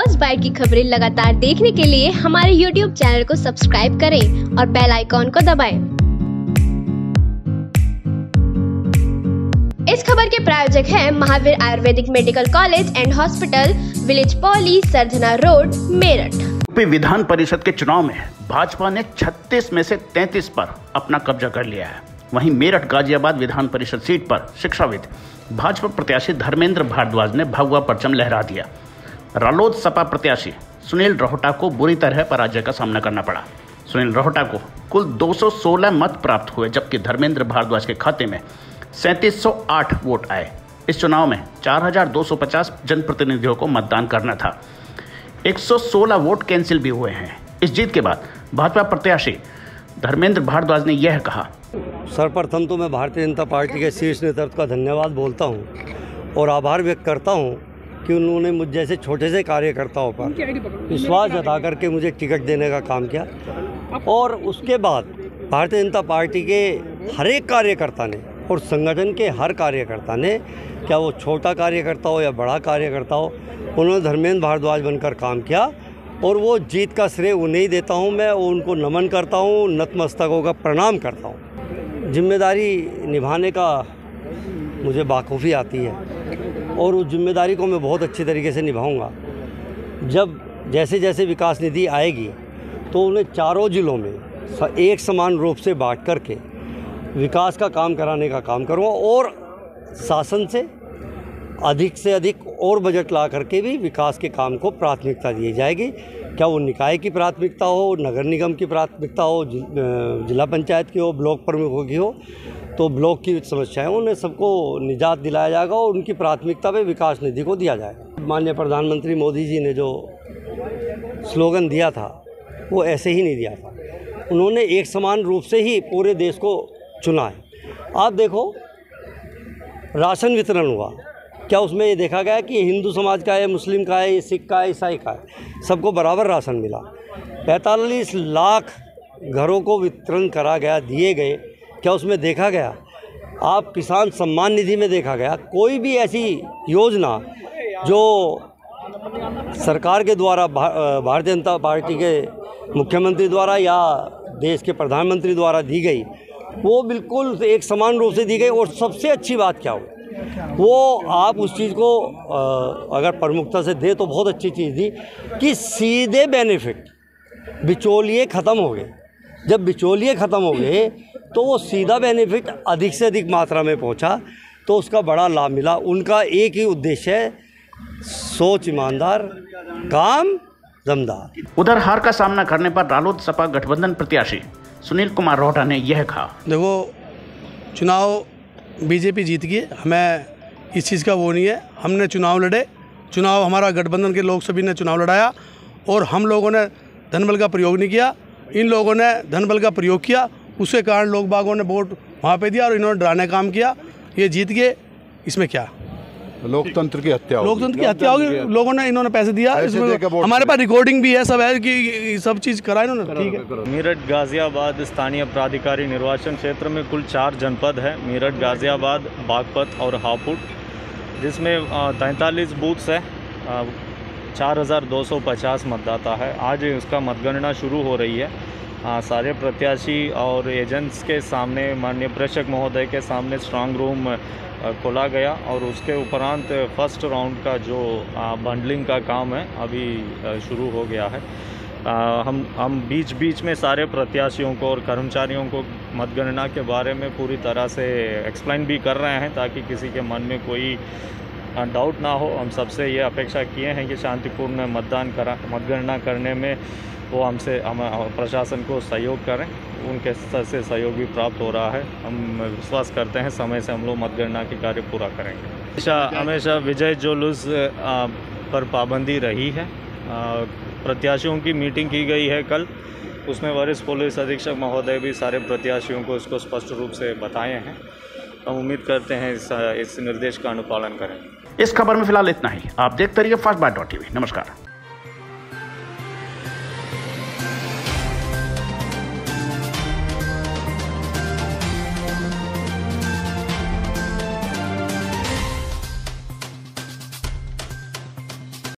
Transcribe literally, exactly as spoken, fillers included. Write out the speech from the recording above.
First bite की खबरें लगातार देखने के लिए हमारे यूट्यूब चैनल को सब्सक्राइब करें और बेल आइकॉन को दबाएं। इस खबर के प्रायोजक हैं Mahavir Ayurvedic medical college and hospital, village Pauli, Sardhana road, Meerut. UP विधान परिषद के चुनाव में भाजपा ने छत्तीस में से तैंतीस पर अपना कब्जा कर लिया है। वहीं मेरठ गाजियाबाद विधान परिषद सीट पर शिक्षाविद भाजपा प्रत्याशी धर्मेंद्र भारद्वाज ने भगवा परचम लहरा दिया। रालोद सपा प्रत्याशी सुनील रोहटा को बुरी तरह पराजय का सामना करना पड़ा। सुनील रोहटा को कुल दो सौ सोलह मत प्राप्त हुए, जबकि धर्मेंद्र भारद्वाज के खाते में सैंतीस सौ आठ वोट आए। इस चुनाव में चार हज़ार दो सौ पचास जनप्रतिनिधियों को मतदान करना था। एक सौ सोलह वोट कैंसिल भी हुए हैं। इस जीत के बाद भाजपा प्रत्याशी धर्मेंद्र भारद्वाज ने यह कहा, सर्वप्रथम तो मैं भारतीय जनता पार्टी के शीर्ष नेतृत्व का धन्यवाद बोलता हूं और आभार व्यक्त करता हूं कि उन्होंने मुझ जैसे छोटे से कार्यकर्ताओं पर विश्वास जता करके मुझे टिकट देने का काम किया। और उसके बाद भारतीय जनता पार्टी के हर एक कार्यकर्ता ने और संगठन के हर कार्यकर्ता ने, क्या वो छोटा कार्यकर्ता हो या बड़ा कार्यकर्ता हो, उन्होंने धर्मेंद्र भारद्वाज बनकर काम किया और वो जीत का श्रेय उन्हें ही देता हूं। मैं उनको नमन करता हूं, नतमस्तक होकर प्रणाम करता हूं। जिम्मेदारी निभाने का मुझे बाखूबी आती है और उस जिम्मेदारी को मैं बहुत अच्छी तरीके से निभाऊंगा। जब जैसे जैसे विकास निधि आएगी तो उन्हें चारों ज़िलों में एक समान रूप से बांट करके विकास का काम कराने का काम करूँगा और शासन से अधिक से अधिक और बजट ला करके भी विकास के काम को प्राथमिकता दी जाएगी। क्या वो निकाय की प्राथमिकता हो, नगर निगम की प्राथमिकता हो, जिला पंचायत की हो, ब्लॉक प्रमुखों की हो, तो ब्लॉक की समस्याएं उन्हें सबको निजात दिलाया जाएगा और उनकी प्राथमिकता पे विकास निधि को दिया जाएगा। माननीय प्रधानमंत्री मोदी जी ने जो स्लोगन दिया था वो ऐसे ही नहीं दिया था। उन्होंने एक समान रूप से ही पूरे देश को चुना है। आप देखो, राशन वितरण हुआ, क्या उसमें ये देखा गया कि हिंदू समाज का है, मुस्लिम का है, सिख का है, ईसाई का है, सबको बराबर राशन मिला। पैंतालीस लाख घरों को वितरण करा गया, दिए गए, क्या उसमें देखा गया? आप किसान सम्मान निधि में देखा गया? कोई भी ऐसी योजना जो सरकार के द्वारा, भारतीय जनता पार्टी के मुख्यमंत्री द्वारा या देश के प्रधानमंत्री द्वारा दी गई, वो बिल्कुल एक समान रूप से दी गई। और सबसे अच्छी बात क्या हुई, वो आप उस चीज़ को अगर प्रमुखता से दे तो बहुत अच्छी चीज़ दी कि सीधे बेनिफिट, बिचौलिए ख़त्म हो गए। जब बिचौलिए ख़त्म हो गए तो वो सीधा बेनिफिट अधिक से अधिक मात्रा में पहुंचा, तो उसका बड़ा लाभ मिला। उनका एक ही उद्देश्य है, सोच ईमानदार, काम दमदार। उधर हार का सामना करने पर रालोद सपा गठबंधन प्रत्याशी सुनील कुमार रोहटा ने यह कहा, देखो, चुनाव बीजेपी जीत गई, हमें इस चीज़ का वो नहीं है। हमने चुनाव लड़े, चुनाव हमारा गठबंधन के लोग सभी ने चुनाव लड़ाया और हम लोगों ने धनबल का प्रयोग नहीं किया। इन लोगों ने धनबल का प्रयोग किया, उसके कारण लोग बागों ने वोट वहाँ पे दिया और इन्होंने डराने काम किया। ये जीत गए, इसमें क्या? लोकतंत्र की हत्या होगी। लोकतंत्र की हत्या होगी। लोगों ने, इन्होंने पैसे दिया, इसमें हमारे पास रिकॉर्डिंग भी है, सब है कि सब चीज़ कराए इन्होंने। ठीक है। मेरठ गाजियाबाद स्थानीय प्राधिकारी निर्वाचन क्षेत्र में कुल चार जनपद है, मेरठ, गाजियाबाद, बागपत और हापुड़, जिसमें तैंतालीस बूथ्स है, चार हज़ार दो सौ पचास मतदाता है। आज उसका मतगणना शुरू हो रही है। आ, सारे प्रत्याशी और एजेंट्स के सामने, माननीय प्रेक्षक महोदय के सामने स्ट्रांग रूम खोला गया और उसके उपरांत फर्स्ट राउंड का जो बंडलिंग का काम है अभी शुरू हो गया है। आ, हम हम बीच बीच में सारे प्रत्याशियों को और कर्मचारियों को मतगणना के बारे में पूरी तरह से एक्सप्लेन भी कर रहे हैं, ताकि किसी के मन में कोई डाउट ना हो। हम सबसे ये अपेक्षा किए हैं कि शांतिपूर्ण मतदान करा मतगणना करने में वो हमसे हम प्रशासन को सहयोग करें। उनके स्तर से सहयोग भी प्राप्त हो रहा है। हम विश्वास करते हैं समय से हम लोग मतगणना के कार्य पूरा करेंगे। हमेशा हमेशा विजय जुलूस पर पाबंदी रही है। प्रत्याशियों की मीटिंग की गई है कल, उसमें वरिष्ठ पुलिस अधीक्षक महोदय भी सारे प्रत्याशियों को इसको स्पष्ट रूप से बताए हैं। हम उम्मीद करते हैं इस, इस निर्देश का अनुपालन करें। इस खबर में फिलहाल इतना ही। आप देखते रहिए फर्स्ट बाइट डॉट टीवी। नमस्कार।